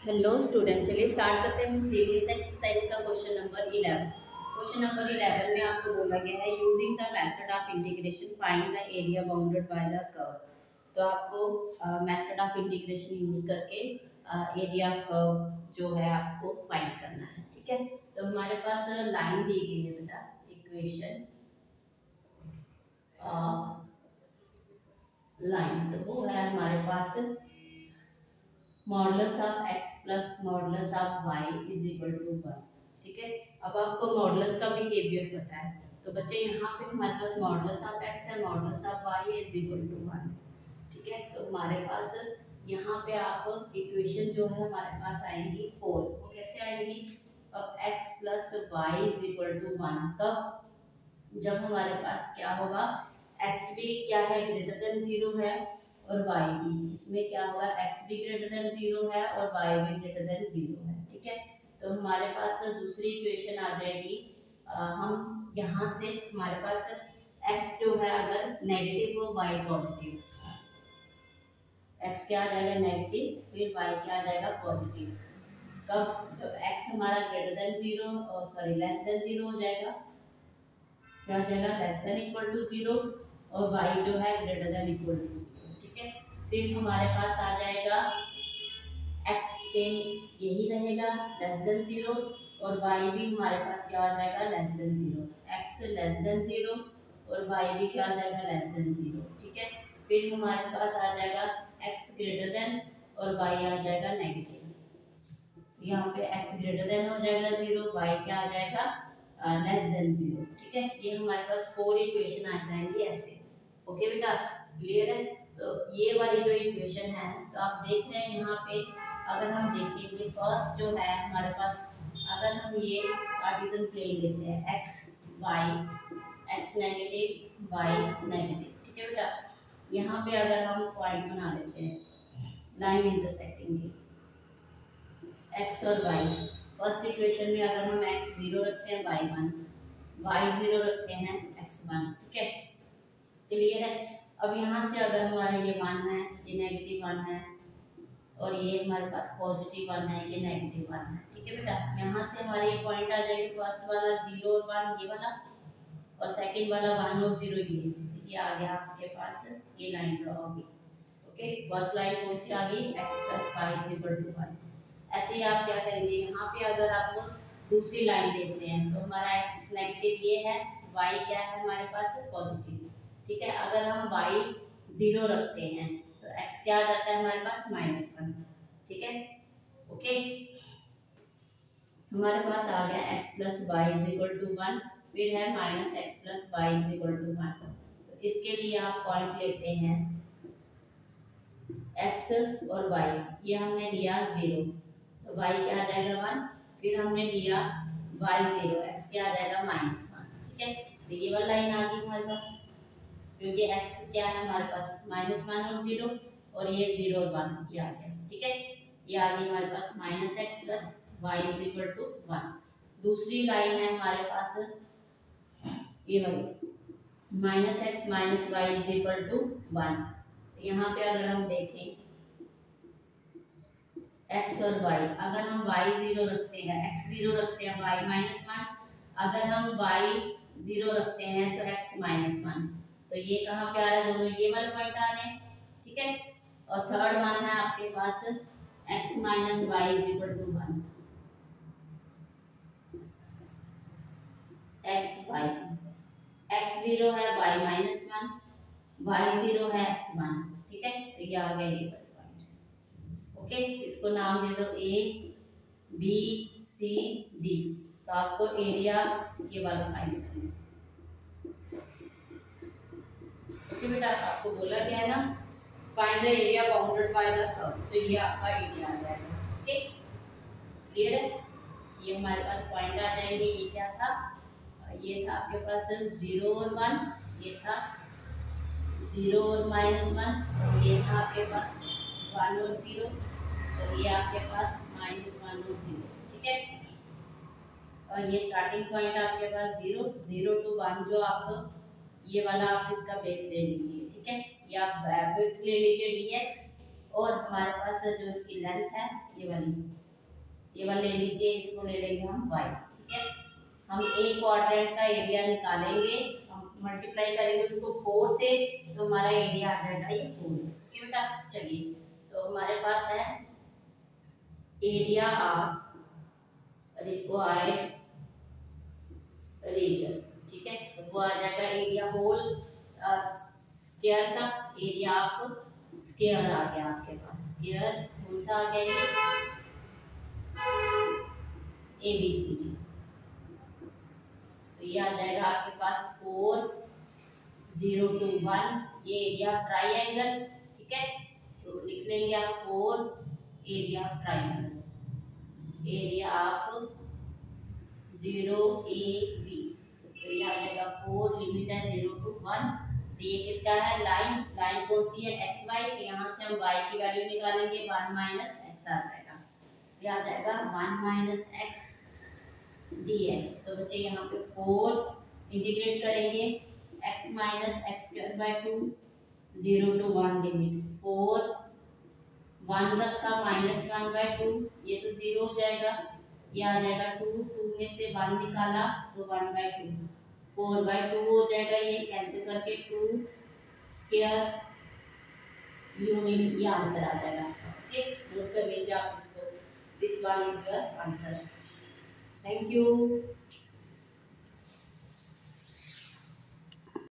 Hello student, चलिए start करते हैं सीरीज एक्सरसाइज का क्वेश्चन नंबर 11। क्वेश्चन नंबर 11 में आपको बोला गया है using the method of integration find the area bounded by the curve. तो आपको मेथड ऑफ इंटीग्रेशन यूज करके एरिया ऑफ कर्व जो है आपको फाइंड करना है। ठीक है, तो हमारे पास लाइन दी गई है बेटा, इक्वेशन लाइन, तो वो है हमारे पास modulus of x plus modulus of y is equal to 1। ठीक है, अब आपको मॉडुलस का बिहेवियर पता है, तो बच्चे यहाँ पे हमारे पास मॉडुलस ऑफ x है, modulus of y is equal to 1। ठीक है, तो हमारे पास यहाँ पे आप इक्वेशन जो है हमारे पास आएंगी 4। वो कैसे आएंगी? अब x plus y is equal to 1 कब? जब हमारे पास क्या होगा, x भी क्या है, ग्रेटर देन 0 है, और y भी, इसमें क्या होगा, x भी ग्रेटर देन 0 है और y भी ग्रेटर देन 0 है। ठीक है, तो हमारे पास दूसरी इक्वेशन आ जाएगी। हम यहाँ से हमारे पास x जो है अगर नेगेटिव हो, y पॉजिटिव, x क्या आ जाएगा नेगेटिव, फिर y क्या आ जाएगा पॉजिटिव। कब? जब x हमारा greater than 0, sorry less than 0 हो जाएगा, क्या हो जाएगा, लेस देन इक्वल टू 0, और y जो है ग्रेटर देन इक्वल टू 0। ठीक है, फिर हमारे पास आ जाएगा x सेम यही रहेगा, लेस देन 0, और y भी हमारे पास क्या आ जाएगा, less than 0। x less than 0 और y भी क्या आ जाएगा, लेस देन 0। ठीक है, फिर हमारे पास आ जाएगा x ग्रेटर देन और y आ जाएगा नेगेटिव। यहाँ पे x ग्रेटर देन हो जाएगा 0, y क्या आ जाएगा, लेस देन 0। ठीक है, ये हमारे पास 4 इक्वेशन आ जाएंगी ऐसे। ओके बेटा, क्लियर है? तो ये वाली जो इक्वेशन है, तो आप देख रहे हैं यहाँ पे, अगर हम देखेंगे फर्स्ट जो है हमारे पास, अगर हम ये कार्टेशियन प्लेन लेते हैं x y, x negative y negative. ठीक है बेटा, यहाँ पे अगर हम पॉइंट बना लेते हैं लाइन इंटरसेक्टिंग की, x और y, फर्स्ट इक्वेशन में अगर हम x 0 रखते हैं, y 0 रखते हैं, x 1। ठीक है, क्लियर है? अब यहाँ से अगर हमारा ये 1 है, ये नेगेटिव 1 है, और ये हमारे पास पॉजिटिव 1 है, ये नेगेटिव 1 है। ठीक है बेटा, यहाँ से हमारे ये पॉइंट आ जाएंगे, फर्स्ट वाला 0 और 1 ये वाला, और सेकंड वाला 1 और 0 ये आ गया आपके पास, ये लाइन ड्रॉ होगी। ओके, फर्स्ट लाइन कौन सी आ गई, x plus y is equal to 1। ऐसे ही आप क्या करेंगे, यहाँ पे अगर आप दूसरी लाइन देखते हैं, तो हमारा x नेगेटिव ये है, y क्या है हमारे पास, पॉजिटिव। ठीक है, अगर हम y 0 रखते हैं, तो x क्या आ जाता है हमारे पास, -1। ठीक है, ओके, हमारे पास आ गया x plus y is equal to 1, फिर है -x plus y is equal to 1। तो इसके लिए आप पॉइंट लेते हैं x और y, ये हमने लिया 0, तो y क्या आ जाएगा 1, फिर हमने लिया y 0, x क्या आ जाएगा -1। ठीक है, तो ये वाला लाइन आ गई हमारे पास, क्योंकि x क्या है हमारे पास -1 और 0, और ये 0 और 1 ये आ गया। ठीक है, ये आ गई हमारे पास -x plus y is equal to 1। दूसरी लाइन है हमारे पास ये वाली, -x minus y is equal to 1। यहाँ पे अगर हम देखें x और y, अगर हम y 0 रखते हैं, x 0 रखते हैं, y -1, अगर हम y 0 रखते हैं तो x -1, तो ये कहाँ पे आ रहा है, दोनों ये वाले पॉइंट आ रहे हैं। ठीक है, और थर्ड वन है आपके पास x minus y is equal to 1, x y, x 0 है, y -1, y 0 है, x 1। ठीक है, तो ये आ गया ये पॉइंट। ओके, इसको नाम दे दो a b c d। तो आपको एरिया ये वाला फाइंड करना है। ओके बेटा, आपको बोला गया है ना, find the area bounded by the curve, तो ये आपका एरिया आ जाएगा। ओके, क्लियर है? ये हमारे पास पॉइंट आ जाएंगे, ये क्या था, ये था आपके पास 0 और 1, ये था 0 और -1, और ये था आपके पास 1 और 0, और ये आपके पास -1 और 0। ठीक है, और ये स्टार्टिंग पॉइंट आपके पास 0 to 1, जो आप ये वाला आप इसका बेस ले लीजिए। ठीक है, ये आप विड्थ ले लीजिए dx, और हमारे पास जो इसकी लेंथ है ये वाली ले लीजिए, इसको ले लेंगे हम y, ठीक है। हम एक क्वाड्रेंट का एरिया निकालेंगे, हम मल्टीप्लाई करेंगे उसको 4 से, तो हमारा एरिया आ जाएगा ये 4, ठीक है बेटा। चलिए, तो हमारे पास है एरिया ऑफ रिक्वायर्ड रीजन, ठीक है। तो वो आ जाएगा एरिया होल स्क्वायर का, एरिया ऑफ स्क्वायर आ गया आपके पास, स्क्वायर कौन सा आ गया ये, ABCD। तो ये आ जाएगा आपके पास 4 0 2 1, ये एरिया ट्राइंगल, ठीक है। तो लिख लेंगे आप 4 area triangle, area of 0AB। तो ये आ जाएगा 4, लिमिट है 0 to 1। तो ये किसका है, लाइन कौन सी है, एक्स वाई। तो यहाँ से हम y की वैल्यू निकालेंगे, 1 माइनस एक्स आ जाएगा, ये आ जाएगा 1 माइनस एक्स dx। तो बच्चे यहाँ पे 4 इंटीग्रेट करेंगे, x minus x square by 2, 0 to 1 limit, 4 1 रखा माइनस 1 बाय 2, ये तो 0 हो जाएगा, ये आ जाएगा 2, 2 में से 1 निकाला तो 1 बाय 2, 4 बाय 2 हो जाएगा, ये कैंसिल करके 2 स्क्वायर यूनिट, ये आंसर आ जाएगा। ओके, नोट कर लीजिए आप इसको, this one is your answer. Thank you.